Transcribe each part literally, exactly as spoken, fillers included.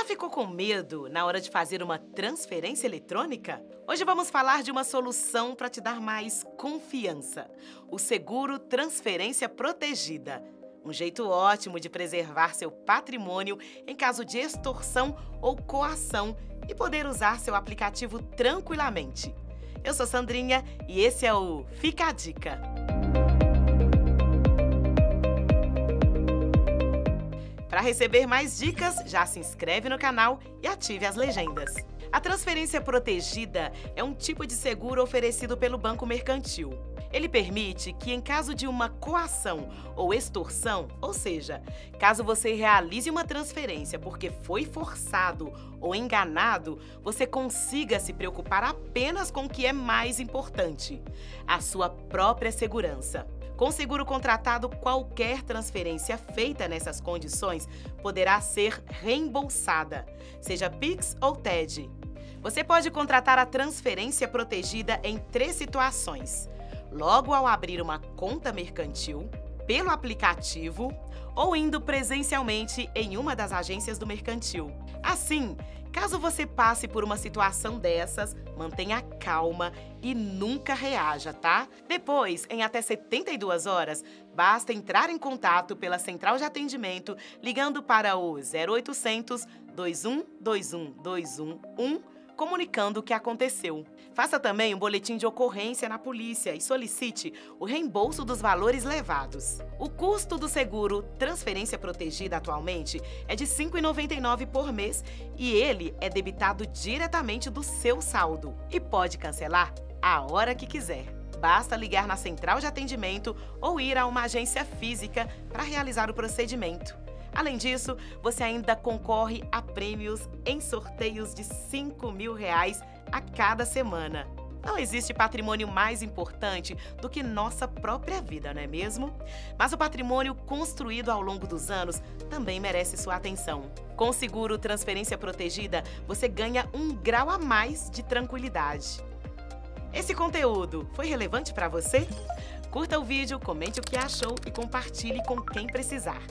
Já ficou com medo na hora de fazer uma transferência eletrônica? Hoje vamos falar de uma solução para te dar mais confiança: o seguro transferência protegida. Um jeito ótimo de preservar seu patrimônio em caso de extorsão ou coação e poder usar seu aplicativo tranquilamente. Eu sou Sandrinha e esse é o Fica a Dica. Para receber mais dicas, já se inscreve no canal e ative as legendas. A transferência protegida é um tipo de seguro oferecido pelo Banco Mercantil. Ele permite que, em caso de uma coação ou extorsão, ou seja, caso você realize uma transferência porque foi forçado ou enganado, você consiga se preocupar apenas com o que é mais importante: a sua própria segurança. Com seguro contratado, qualquer transferência feita nessas condições poderá ser reembolsada, seja Pix ou T E D. Você pode contratar a transferência protegida em três situações: logo ao abrir uma conta mercantil, pelo aplicativo ou indo presencialmente em uma das agências do mercantil. Assim, caso você passe por uma situação dessas, mantenha calma e nunca reaja, tá? Depois, em até setenta e duas horas, basta entrar em contato pela central de atendimento ligando para o zero oitocentos, dois um dois um dois um um, comunicando o que aconteceu. Faça também um boletim de ocorrência na polícia e solicite o reembolso dos valores levados. O custo do seguro transferência protegida atualmente é de cinco reais e noventa e nove centavos por mês e ele é debitado diretamente do seu saldo e pode cancelar a hora que quiser. Basta ligar na central de atendimento ou ir a uma agência física para realizar o procedimento. Além disso, você ainda concorre a prêmios em sorteios de cinco mil reais a cada semana. Não existe patrimônio mais importante do que nossa própria vida, não é mesmo? Mas o patrimônio construído ao longo dos anos também merece sua atenção. Com o seguro Transferência Protegida, você ganha um grau a mais de tranquilidade. Esse conteúdo foi relevante para você? Curta o vídeo, comente o que achou e compartilhe com quem precisar.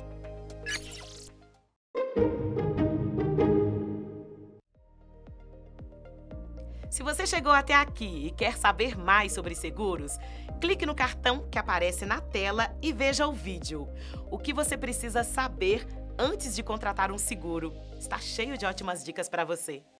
Se você chegou até aqui e quer saber mais sobre seguros, clique no cartão que aparece na tela e veja o vídeo. O que você precisa saber antes de contratar um seguro? Está cheio de ótimas dicas para você.